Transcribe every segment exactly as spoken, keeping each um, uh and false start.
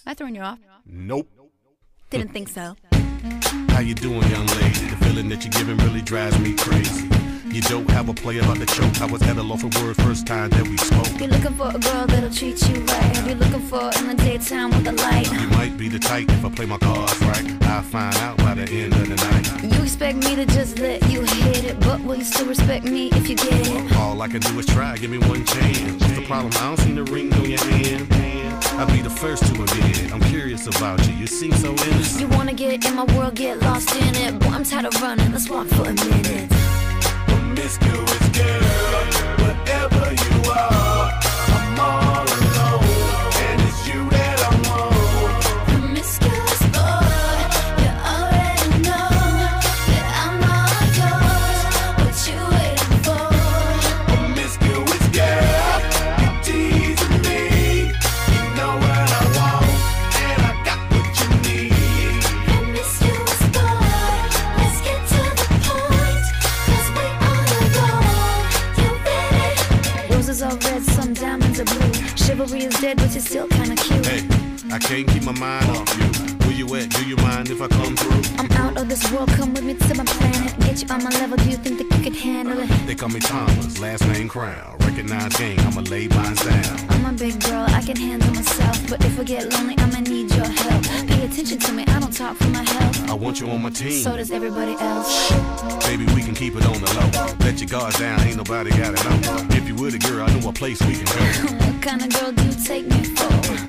I throwing you off? Nope. Didn't think so. How you doing, young lady? The feeling that you're giving really drives me crazy. You don't have a play about the choke. I was at a loss for words first time that we spoke. You're looking for a girl that'll treat you right. You're looking for in the daytime with the light. You might be the type if I play my cards right. I'll find out by the end of the night. You expect me to just let you hit it, but will you still respect me if you get it? All I can do is try, give me one chance. What's the problem? I don't see the ring on your hand. I'll be the first to admit it. I'm curious about you, you seem so innocent. You wanna get in my world, get lost in it. Boy, I'm tired of running, let's walk for a minute. Promiscuous girl, whatever you are, I'm all alone, and it's you that I want. Promiscuous boy, you already know that I'm all yours. What you waiting for? Promiscuous girl, you teasing me. You know what I want, and I got what you need. Promiscuous boy, let's get to the point, 'cause we on the go. You ready? Roses are red, some diamonds are blue. Chivalry is dead, but you're still kinda cute. Hey, I can't keep my mind off you. Where you at? Do you mind if I come through? I'm out of this world, come with me to my planet. Get you on my level, do you think that you could handle it? They call me Thomas, last name Crown. Recognize game, I'ma lay mine down. I'm a big girl, I can handle myself. But if I get lonely, I'ma need your help. Pay attention to me, I don't talk for my health. I want you on my team. So does everybody else. Baby, we can keep it on the low. Let your guard down, ain't nobody got it know. If you were the girl, I know a place we can go. What kind of girl do you take me for?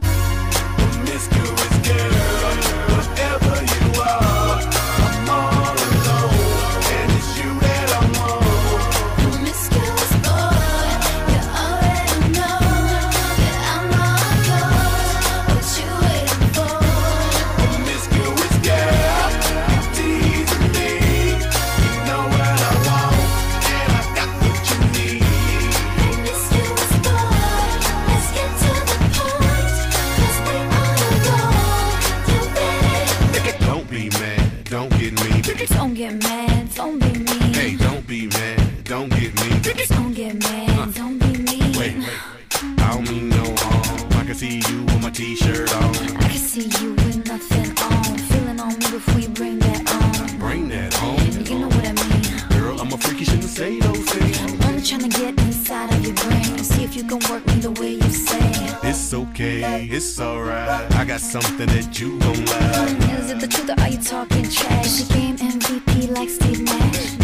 Promiscuous girl, whatever you are, I'm all alone, and it's you that I want. Promiscuous boy, you already know that I'm all yours. What you waiting for? Promiscuous girl, you teasing me. You know what I want, and I got what you need. Promiscuous boy, let's get to the point, 'cause we on the go. You ready? Don't be mad, don't get me. Don't get mad, don't be mean. Hey, don't be mad, don't get me. Don't get mad, don't be mean. Wait, wait, I don't mean no harm. I can see you with my t-shirt on. I can see you with nothing on. Feeling on me before you bring that on. Bring that home. You know what I mean. Girl, I'm a freak, you shouldn't say those things. I'm only trying to get inside of your brain. See if you can work me the way you say. It's okay, it's alright. I got something that you gon' like. Is it the truth or are you talking trash? She game M V P like Steve Nash.